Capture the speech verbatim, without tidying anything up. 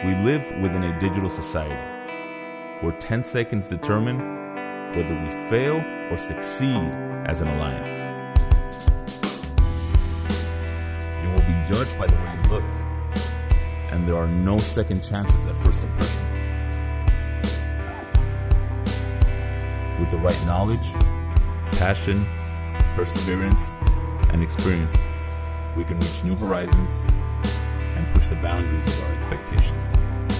We live within a digital society where ten seconds determine whether we fail or succeed as an alliance. You will be judged by the way you look, and there are no second chances at first impressions. With the right knowledge, passion, perseverance, and experience, we can reach new horizons and push the boundaries of our expectations.